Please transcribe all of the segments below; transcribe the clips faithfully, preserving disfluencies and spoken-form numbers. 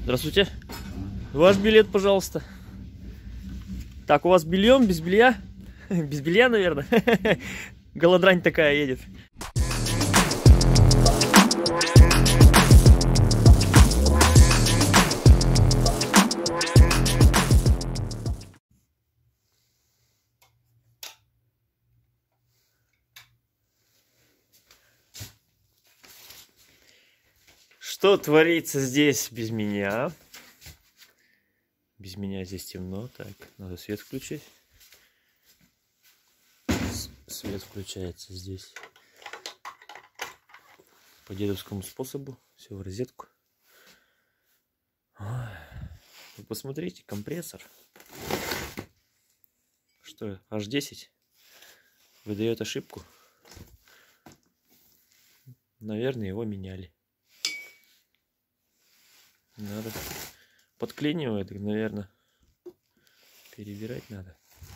Здравствуйте. Ваш билет, пожалуйста. Так, у вас бельем, без белья? Без белья, наверное. Голодрань такая едет. Что творится здесь без меня? Без меня здесь темно. Так, надо свет включить. Свет включается здесь по дедовскому способу. Все в розетку. Вы посмотрите, компрессор. Что, аш десять выдает ошибку. Наверное, его меняли. Надо подклинивать, наверное, перебирать надо.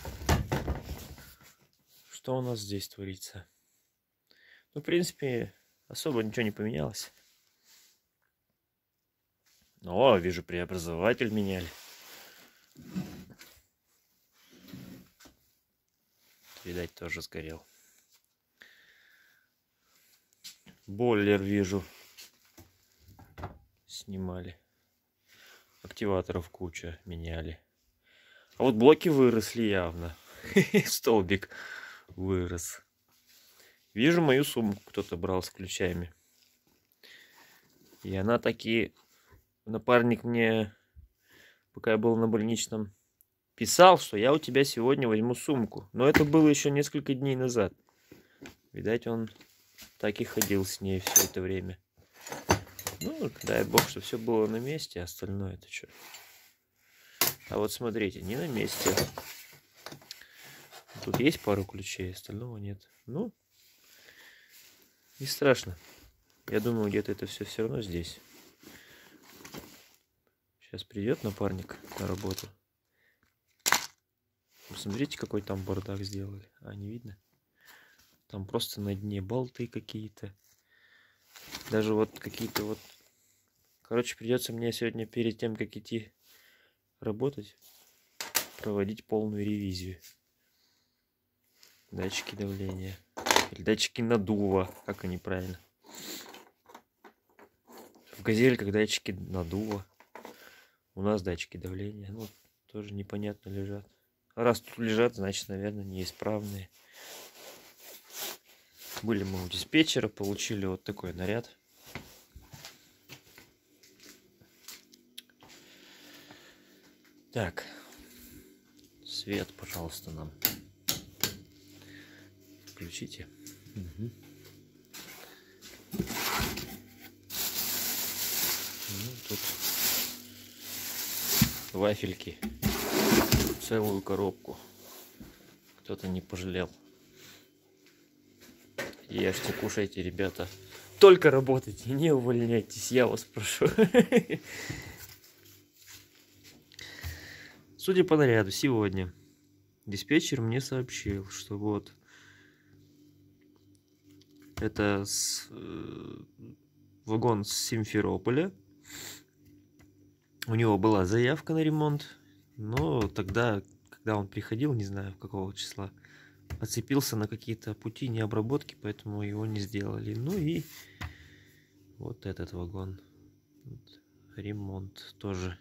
Что у нас здесь творится? Ну, в принципе, особо ничего не поменялось. О, вижу, преобразователь меняли. Видать, тоже сгорел. Бойлер вижу. Снимали. Активаторов куча, меняли. А вот блоки выросли явно. Столбик вырос. Вижу, мою сумку кто-то брал с ключами. И она таки... Напарник мне, пока я был на больничном, писал, что я у тебя сегодня возьму сумку. Но это было еще несколько дней назад. Видать, он так и ходил с ней все это время. Ну, дай бог, что все было на месте, а остальное это что? А вот смотрите, не на месте. Тут есть пару ключей, остального нет. Ну, не страшно. Я думаю, где-то это все все равно здесь. Сейчас придет напарник на работу. Посмотрите, какой там бардак сделали. А, не видно? Там просто на дне болты какие-то. Даже вот какие-то вот... Короче, придется мне сегодня перед тем, как идти работать, проводить полную ревизию. Датчики давления. Или датчики надува. Как они правильно? В газельках датчики надува. У нас датчики давления. Ну, тоже непонятно лежат. Раз тут лежат, значит, наверное, неисправные. Были мы у диспетчера, получили вот такой наряд. Так, свет, пожалуйста, нам включите. Угу. Ну, тут вафельки, целую коробку. Кто-то не пожалел. Ешьте, кушайте, ребята. Только работайте, не увольняйтесь, я вас прошу. Судя по наряду, сегодня диспетчер мне сообщил, что вот это с, э, вагон с Симферополя. У него была заявка на ремонт, но тогда, когда он приходил, не знаю какого числа, оцепился на какие-то пути необработки, поэтому его не сделали. Ну и вот этот вагон. Вот, ремонт тоже.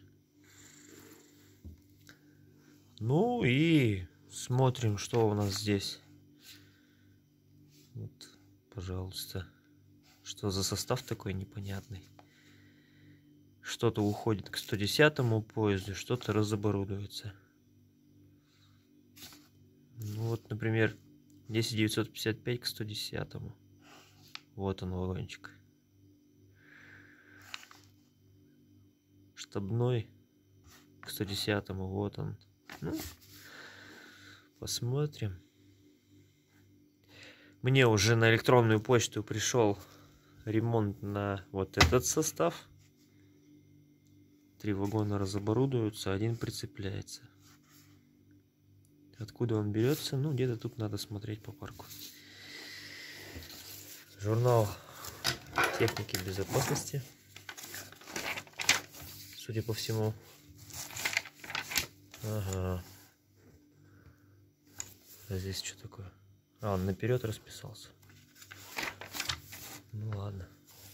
Ну и смотрим, что у нас здесь. Вот, пожалуйста. Что за состав такой непонятный? Что-то уходит к сто десятому поезду, что-то разоборудуется. Ну вот, например, десять девятьсот пятьдесят пять к сто десятому. Вот он, вагончик. Штабной к сто десятому, вот он. Ну, посмотрим. Мне уже на электронную почту пришел ремонт на вот этот состав. Три вагона разоборудуются, один прицепляется. Откуда он берется? Ну, где-то тут надо смотреть по парку. Журнал техники безопасности. судя по всему. Ага. А здесь что такое? А, он наперед расписался. Ну ладно.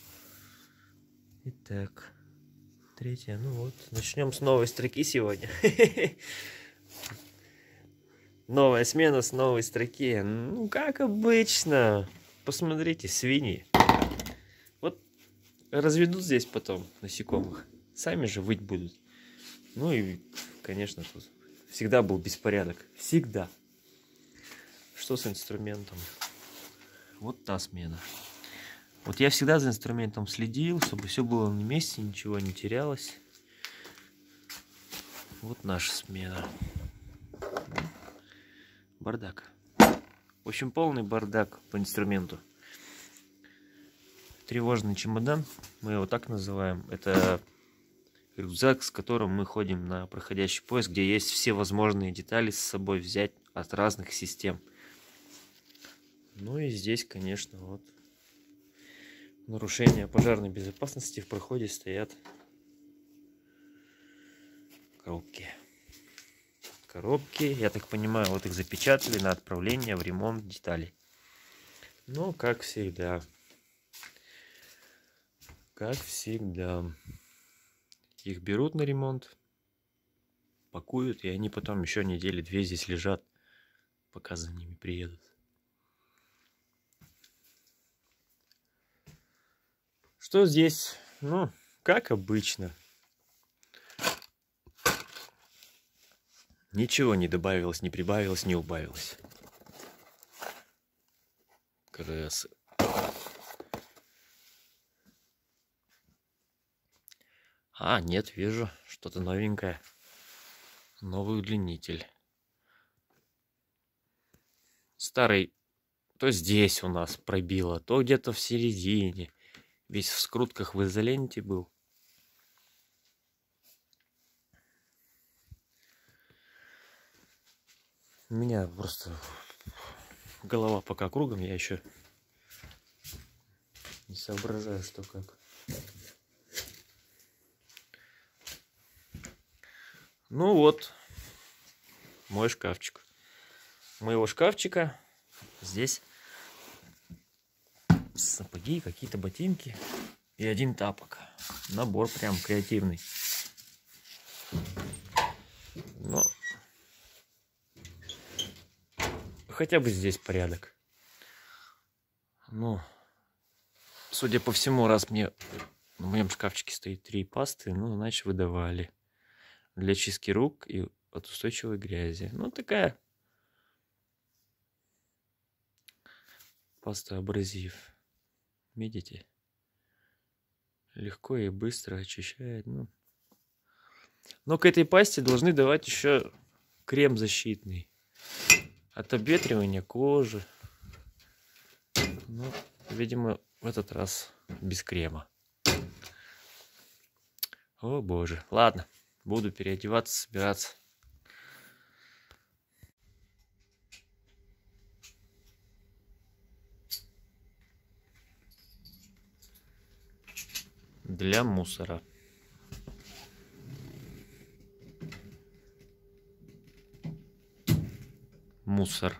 Итак, третья. Ну вот, начнем с новой строки сегодня. Новая смена с новой строки. Ну, как обычно. Посмотрите, свиньи. Вот разведут здесь потом насекомых. Сами же выть будут. Ну и, конечно, тут всегда был беспорядок. Всегда. Что с инструментом? Вот та смена. Вот я всегда за инструментом следил, чтобы все было на месте, ничего не терялось. Вот наша смена. Бардак. В общем, полный бардак по инструменту. Тревожный чемодан, мы его так называем. Это рюкзак, с которым мы ходим на проходящий поиск, где есть все возможные детали с собой взять от разных систем. Ну и здесь, конечно, вот нарушения пожарной безопасности в проходе стоят коробки. Коробки, я так понимаю, вот их запечатали на отправление в ремонт деталей. Ну, как всегда. Как всегда. Их берут на ремонт, пакуют, и они потом еще недели две здесь лежат, пока за ними приедут. Что здесь? Ну, как обычно. Ничего не добавилось, не прибавилось, не убавилось. КРС. А, нет, вижу, что-то новенькое. Новый удлинитель. Старый, то здесь у нас пробило, то где-то в середине. Весь в скрутках в изоленте был. У меня просто голова пока кругом, я еще не соображаю, что как. Ну вот, мой шкафчик. Моего шкафчика здесь сапоги, какие-то ботинки и один тапок. Набор прям креативный. Но хотя бы здесь порядок. Ну, судя по всему, раз мне в моем шкафчике стоит три пасты, ну, значит, выдавали. Для чистки рук и от устойчивой грязи. Ну, такая паста абразив. Видите? Легко и быстро очищает. Ну. Но к этой пасте должны давать еще крем защитный. От обветривания кожи. Ну, видимо, в этот раз без крема. О боже. Ладно. Буду переодеваться, собираться. Для мусора. Мусор.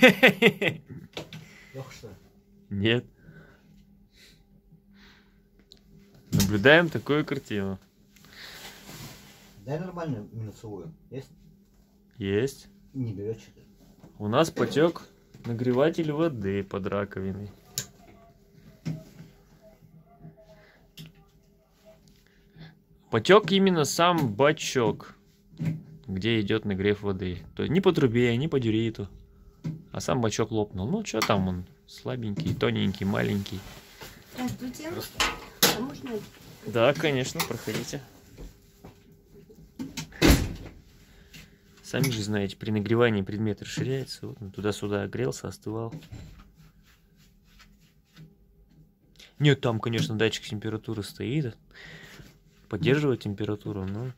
Нет. Наблюдаем такую картину. Дай нормальную минусовую. Есть? Есть. Не берет что-то. У нас потек нагреватель воды под раковиной. Потек именно сам бачок, где идет нагрев воды. То есть не по трубе, не по дюриту, а сам бачок лопнул. Ну что там он? Слабенький, тоненький, маленький. Здравствуйте. А можно? Да, конечно, проходите. Сами же знаете, при нагревании предмет расширяется. Вот он туда-сюда огрелся, остывал. Нет, там, конечно, датчик температуры стоит. Поддерживает температуру, но...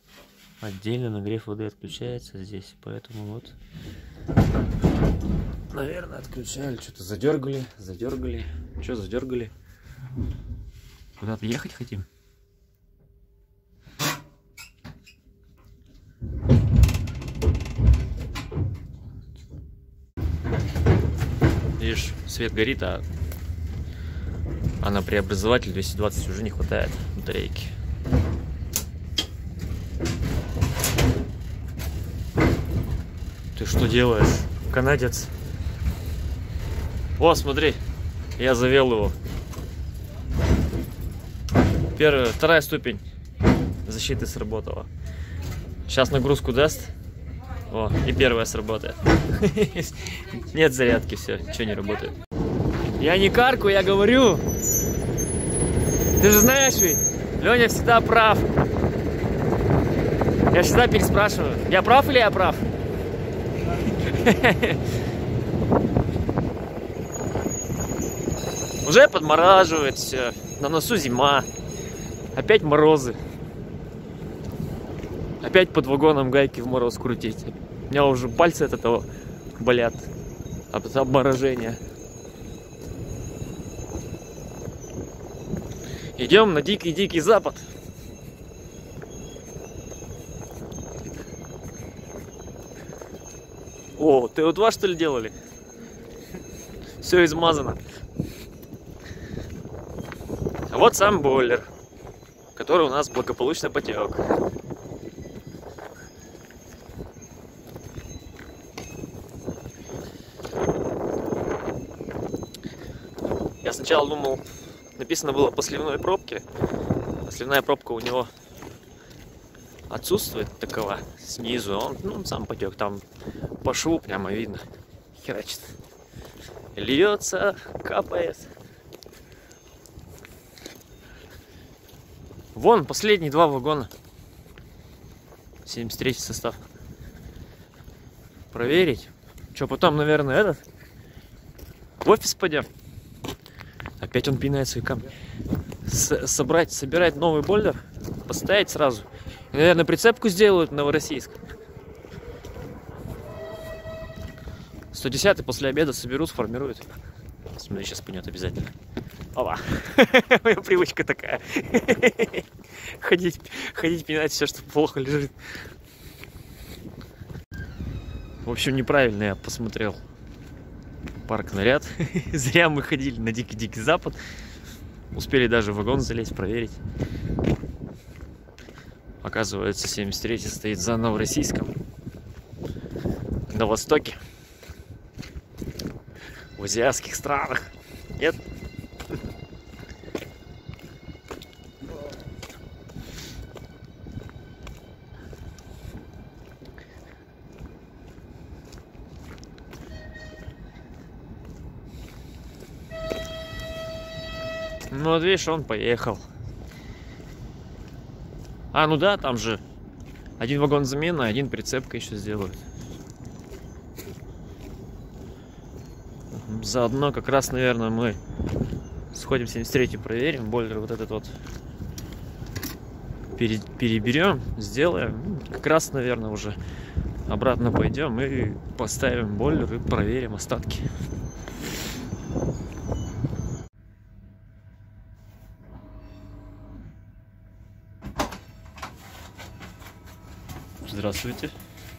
Отдельно нагрев воды отключается здесь, поэтому вот наверное, отключали. Что-то задергали, задергали. Что задергали? Куда-то ехать хотим? Видишь, свет горит, а, а на преобразователь двести двадцать уже не хватает батарейки. Ты что делаешь, канадец? О, смотри, я завел его. Первая, вторая ступень защиты сработала. Сейчас нагрузку даст. О, и первая сработает. Нет зарядки, все, ничего не работает. Я не каркаю, я говорю. Ты же знаешь ведь, Леня всегда прав. Я всегда переспрашиваю, я прав или я прав? Уже подмораживает все. На носу зима. Опять морозы. Опять под вагоном гайки в мороз крутить. У меня уже пальцы от этого болят. От обморожения. Идем на дикий-дикий запад. О, ты вот вас что ли делали? Все измазано. А вот сам бойлер, который у нас благополучно потек. Я сначала думал, написано было по сливной пробке. А сливная пробка у него отсутствует такова снизу. Он, ну, он сам потек, там по шву прямо видно. Херачит. Льется, капает. Вон последние два вагона. семьдесят третий состав. Проверить. Что, потом, наверное, этот в офис пойдем. Опять он пинает свои камни. С собрать, собирать новый бойлер, поставить сразу. И, наверное, прицепку сделают в Новороссийск. сто десятый после обеда соберут, сформируют. Смотри, сейчас пнет обязательно. Ова. Моя привычка такая. Ходить, ходить, пинать все, что плохо лежит. В общем, неправильно я посмотрел парк наряд. Зря мы ходили на дикий-дикий запад. Успели даже в вагон залезть, проверить. Оказывается, семьдесят третий стоит за Новороссийском. На востоке. В азиатских странах. Нет? Ну вот видишь, он поехал. А, ну да, там же один вагон замена, один прицепка еще сделают. Заодно как раз, наверное, мы сходим в семьдесят третий, проверим. Бойлер вот этот вот пере переберем, сделаем. Как раз, наверное, уже обратно пойдем и поставим бойлер и проверим остатки. Здравствуйте.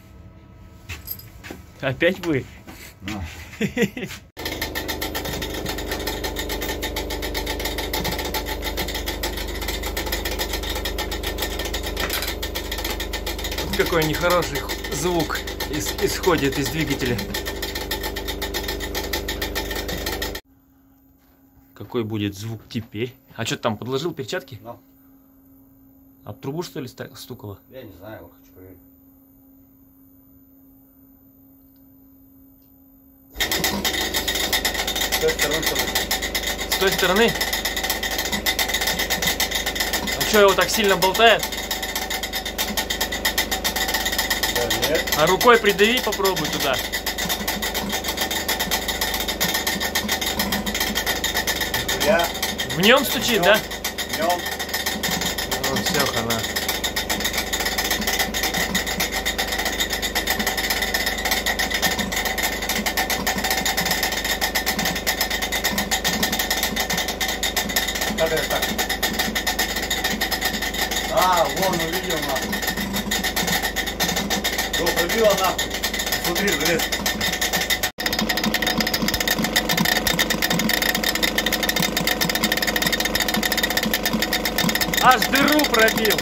Опять вы? Да. Какой нехороший звук исходит из двигателя. Какой будет звук теперь? А что ты там подложил перчатки? Ну. Об трубу что ли стукало? Я не знаю, вот хочу проверить. С той стороны тоже. С той стороны? А что, его так сильно болтает? Да, нет. А рукой придави, попробуй туда. Я... В нем стучит, да? В нем. Ну, все, хана. Вон, увидел нахуй. Что, пробила нахуй? Смотри, залез. Аж дыру пробил.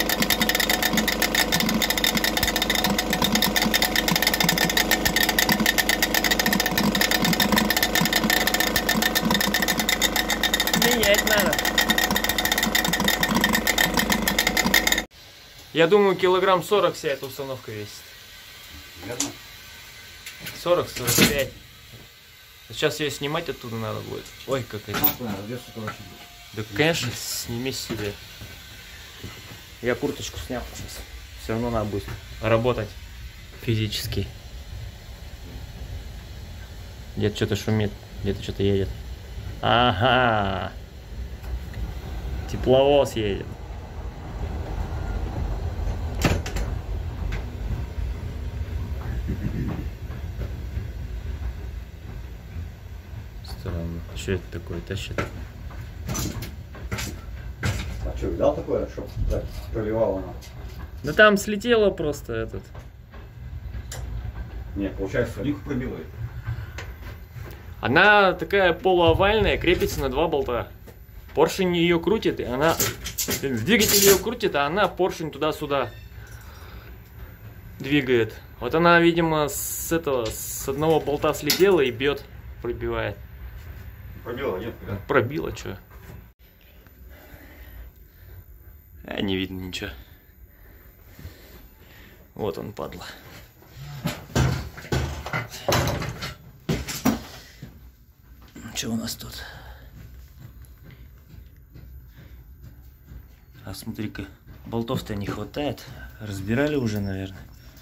Менять надо. Я думаю, килограмм сорок вся эта установка весит. Верно? сорок сорок пять. Сейчас ее снимать оттуда надо будет. Ой, как это. Да, конечно, сними себе. Я курточку снял сейчас. Все равно надо будет работать физически. Где-то что-то шумит, где-то что-то едет. Ага. Тепловоз едет. Странно. Что это такое тащит? А что, видал такое, что так проливало она? Да там слетело просто этот. Не, получается, фолику пробила. Она такая полуовальная, крепится на два болта. Поршень ее крутит, и она... Двигатель ее крутит, а она поршень туда-сюда двигает. Вот она, видимо, с этого, с одного болта слетела и бьет, пробивает. Пробила, нет? Да? Пробила, что? А, не видно ничего. Вот он, падла. Что у нас тут? А смотри-ка, болтов-то не хватает. Разбирали уже, наверное.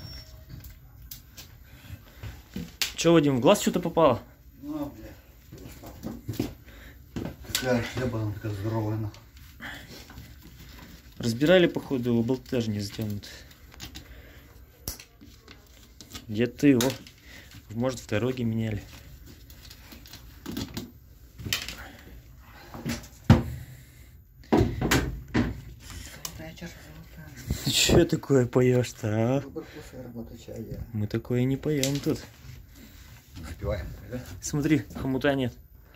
Че, Вадим, в глаз что-то попало? Ну, бля. Такая хлеба, она такая здоровая, нахуй. Разбирали, походу, его болты даже не затянуты. Где-то его, может, в дороге меняли. Ты что такое поешь-то, а? Мы такое не поем тут. Запиваем, да? Смотри, хомута нет.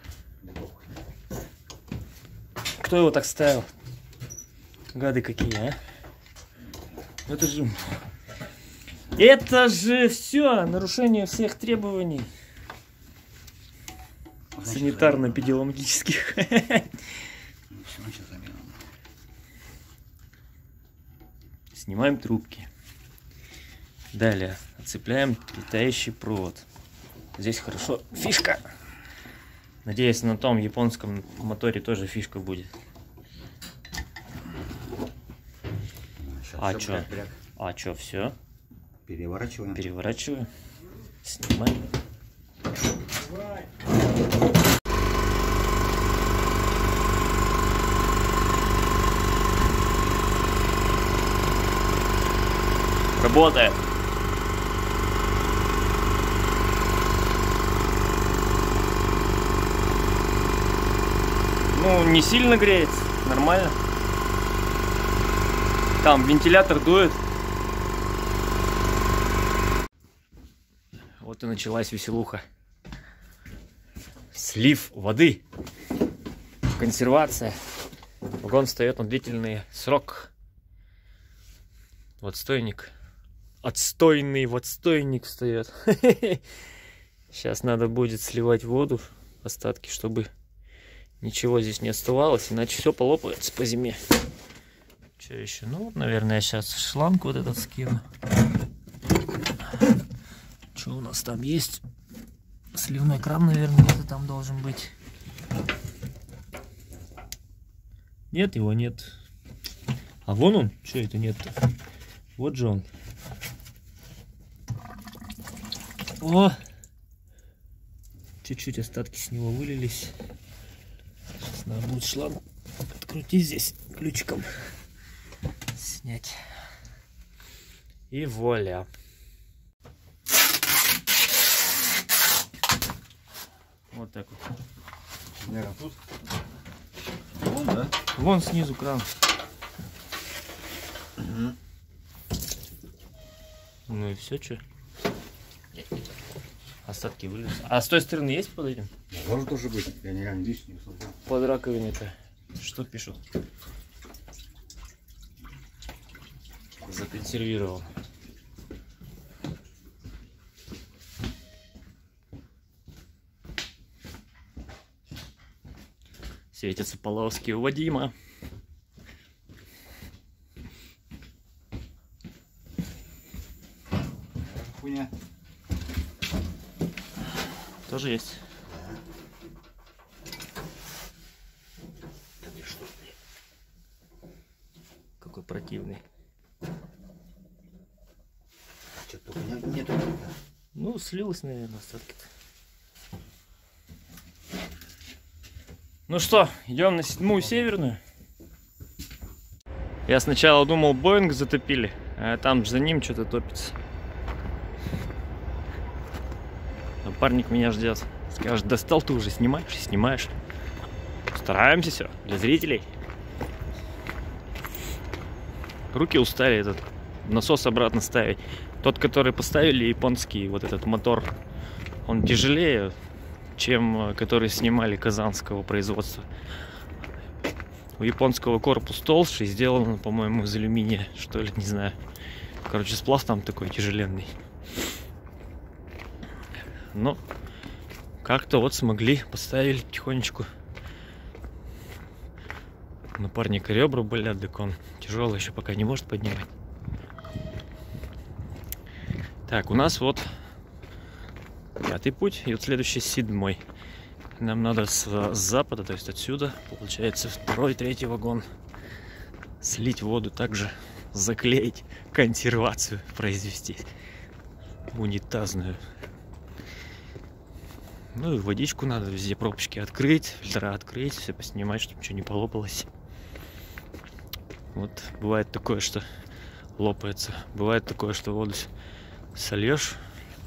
Кто его так ставил? Гады какие, а? Это же... Это же все нарушение всех требований санитарно-эпидемиологических. Снимаем трубки. Далее отцепляем питающий провод. Здесь хорошо. Фишка. Надеюсь, на том японском моторе тоже фишка будет. Сейчас А всё, чё? бряк, бряк. А чё, все? Переворачиваем. Переворачиваю. Снимаем. Работает. Ну, не сильно греется, нормально. Там вентилятор дует. Вот и началась веселуха. Слив воды. Консервация. Вагон встает на длительный срок. В отстойник. Отстойный в отстойник встает. Сейчас надо будет сливать воду, остатки, чтобы ничего здесь не оставалось, иначе все полопается по зиме. Что еще? Ну, наверное, я сейчас шланг вот этот скину. Что у нас там есть? Сливной кран, наверное, где-то там должен быть. Нет, его нет. А вон он. Что это нет-то? Вот же он. О! Чуть-чуть остатки с него вылились. Сейчас надо будет шланг открутить здесь ключиком. Снять. И вуаля. Вот так вот. Наверное, тут. Вон, да? Вон снизу кран. Угу. Ну и все, что? Остатки вылез. А с той стороны есть под этим? Может тоже быть. Я не реально здесь не смотрел. Под раковиной-то. Что пишут? Законсервировал. Светятся полоски у Вадима. Хуйня. Тоже есть. Какой противный. Что-то только не- нету. Ну, слилось, наверное, остатки-то. Ну что, идем на седьмую северную. Я сначала думал, Боинг затопили, а там за ним что-то топится. Напарник меня ждет. Скажет, достал ты уже, снимаешь и снимаешь. Стараемся все, для зрителей. Руки устали этот насос обратно ставить. Тот, который поставили, японский, вот этот мотор, он тяжелее, чем который снимали казанского производства. У японского корпус толще, сделан, по-моему, из алюминия, что ли, не знаю. Короче, сплав там такой тяжеленный. Но как-то вот смогли, поставили потихонечку. Напарника ребра болят, так он тяжелый еще пока не может поднимать. Так, у нас вот пятый путь, и вот следующий седьмой. Нам надо с, с запада, то есть отсюда, получается, второй, третий вагон. Слить воду, также заклеить, консервацию произвести. Унитазную. Ну и водичку надо, везде пробочки открыть, фильтра открыть, все поснимать, чтобы ничего не полопалось. Вот бывает такое, что лопается. Бывает такое, что воду сольешь,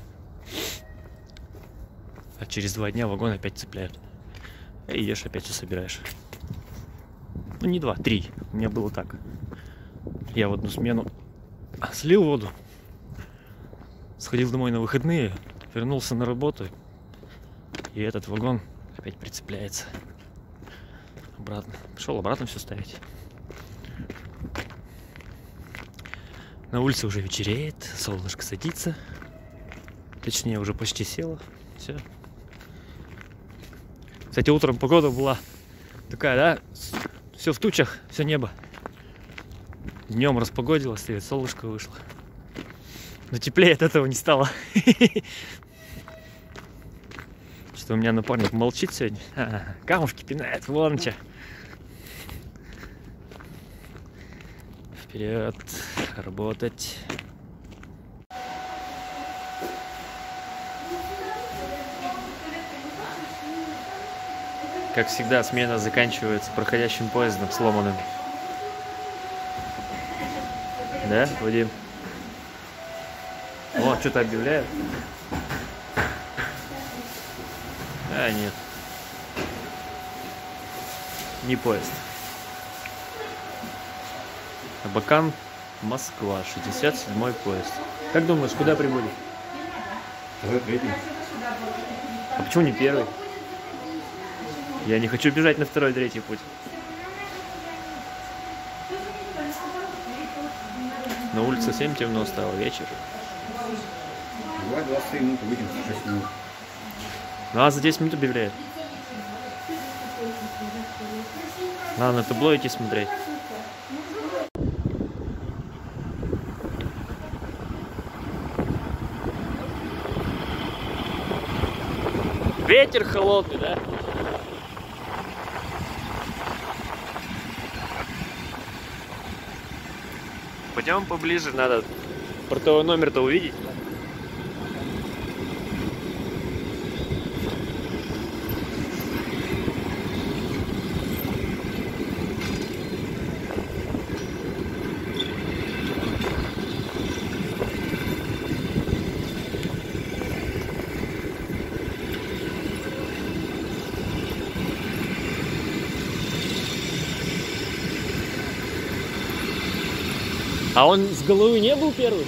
а через два дня вагон опять цепляют. И ешь, опять все собираешь. Ну не два, три. У меня было так. Я в одну смену слил воду, сходил домой на выходные, вернулся на работу, и этот вагон опять прицепляется обратно. Пошел обратно все ставить. На улице уже вечереет, солнышко садится. Точнее, уже почти село. Все. Кстати, утром погода была такая, да? Все в тучах, все небо. Днем распогодилось, и солнышко вышло. Но теплее от этого не стало. Что у меня напарник молчит сегодня. А, камушки пинает, вон че. Вперед, работать. Как всегда, смена заканчивается проходящим поездом сломанным. Да, Вадим? О, что-то объявляют. А, нет. Не поезд. Абакан, Москва, шестьдесят седьмой поезд. Как думаешь, куда прибудем? Второй, третий. А почему не первый? Я не хочу бежать на второй, третий путь. На улице семь темно стало, вечер. Давай двадцать минут выйдем, шесть минут. Ну, а за десять минут объявляют. Надо на табло идти смотреть. Ветер холодный, да? Пойдем поближе, надо портовый номер-то увидеть. А он с головы не был первый?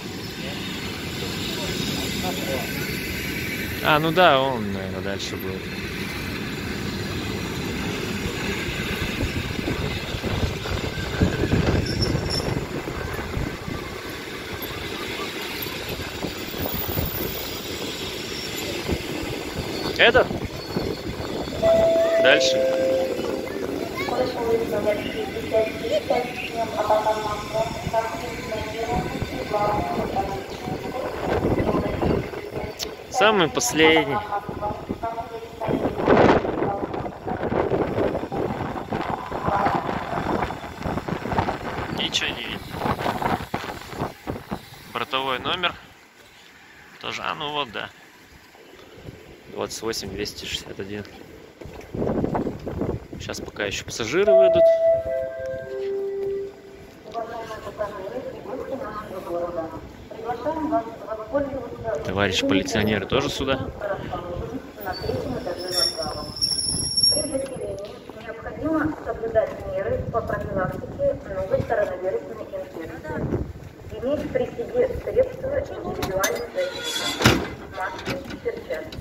А, ну да, он, наверное, дальше будет. Это? Дальше. Самый последний. Ничего не видно. Бортовой номер. Тоже, а ну вот, да. двадцать восемь двести шестьдесят один. Сейчас пока еще пассажиры выйдут. Товарищи полиционеры тоже сюда. Необходимо соблюдать меры по профилактике новой коронавирусной инфекции. Иметь при себе средства индивидуальной защиты. Маски, перчатки.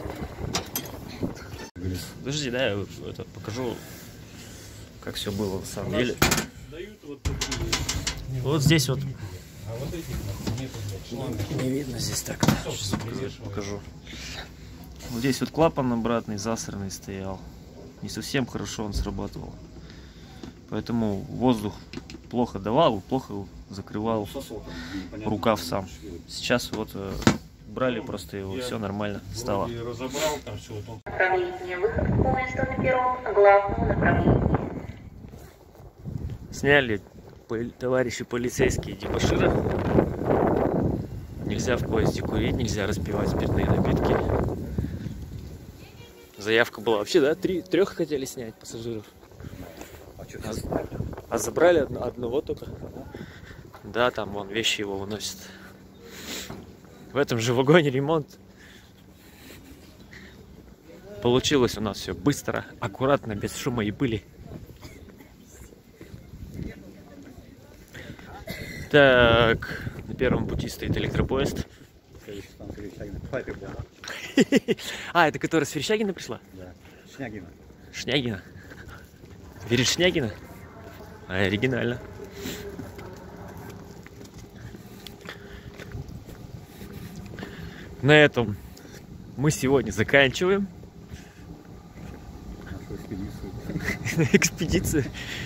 Подожди, да, я это покажу, как все было на самом деле. Вот здесь вот. Не видно здесь так. Сейчас покажу. Вот здесь вот клапан обратный, засранный стоял. Не совсем хорошо он срабатывал. Поэтому воздух плохо давал, плохо закрывал рукав сам. Сейчас вот брали просто его, все нормально стало. Направление выход поезда на перрон главного направления. Сняли товарищи полицейские дебошира. Нельзя в поезде курить, нельзя распивать спиртные напитки. Заявка была вообще, да? Три, трех хотели снять пассажиров. А, а забрали одно, одного только. Да, там вон вещи его выносят. В этом же вагоне ремонт. Получилось у нас все быстро, аккуратно, без шума и пыли. Так, на первом пути стоит электропоезд. А, это которая с Верещагина пришла? Да, Шнягина. Шнягина. Веришь, Шнягина? А, оригинально. На этом мы сегодня заканчиваем экспедицию.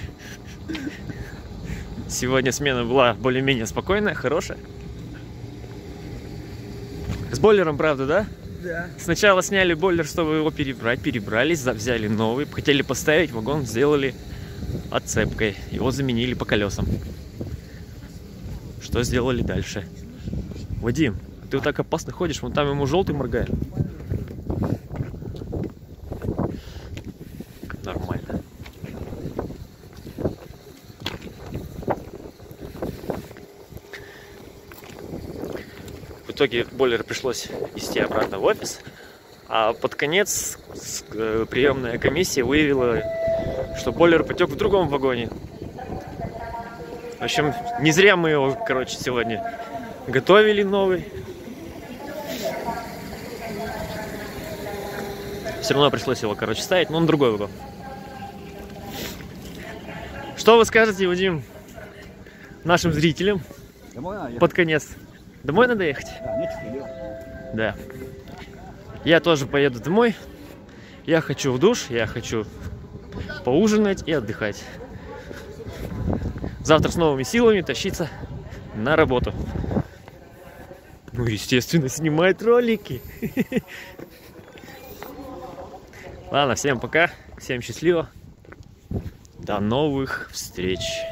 Сегодня смена была более-менее спокойная, хорошая. С бойлером, правда, да? Да. Сначала сняли бойлер, чтобы его перебрать, перебрались, взяли новый, хотели поставить, вагон сделали отцепкой, его заменили по колесам. Что сделали дальше? Вадим, ты вот так опасно ходишь, вон там ему желтый моргает. Нормально. В итоге бойлер пришлось везти обратно в офис, а под конец приемная комиссия выявила, что бойлер потек в другом вагоне. В общем, не зря мы его, короче, сегодня готовили новый. Все равно пришлось его, короче, ставить, но он другой вагон. Что вы скажете, Вадим, нашим зрителям? Домой надо ехать. Под конец. Домой надо ехать? Да, нечего делать. Да. Я тоже поеду домой. Я хочу в душ, я хочу поужинать и отдыхать. Завтра с новыми силами тащиться на работу. Ну, естественно, снимать ролики. Ладно, всем пока. Всем счастливо. До новых встреч.